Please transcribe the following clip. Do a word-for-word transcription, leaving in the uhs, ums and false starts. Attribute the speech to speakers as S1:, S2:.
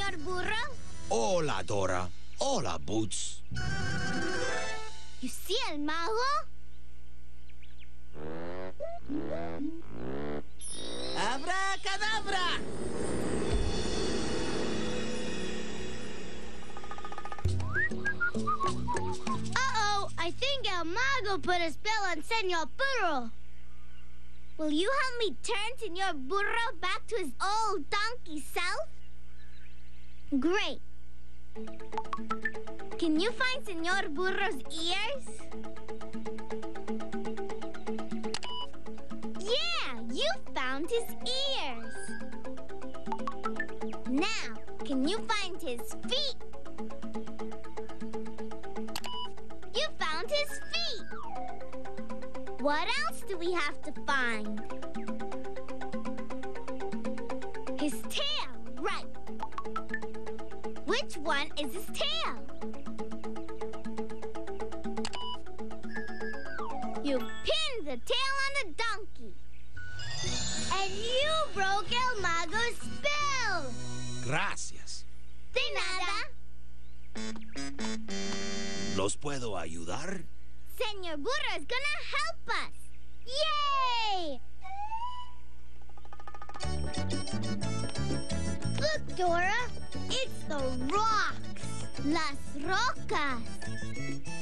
S1: Señor Burro.
S2: Hola, Dora. Hola, Boots.
S1: ¿You see el mago?
S3: ¡Abracadabra!
S1: Uh-oh, I think El Mago put a spell on Señor Burro. Will you help me turn Señor Burro back to his old donkey self? Great. Can you find Señor Burro's ears? Yeah, you found his ears. Now, can you find his feet? You found his feet. What else do we have to find? His tail, right. Which one is his tail? You pinned the tail on the donkey. And you broke El Mago's spell.
S2: Gracias.
S1: De nada.
S2: ¿Los puedo ayudar?
S1: Señor Burro is gonna help us. Yay! Look, Dora. It's the rocks. Las rocas.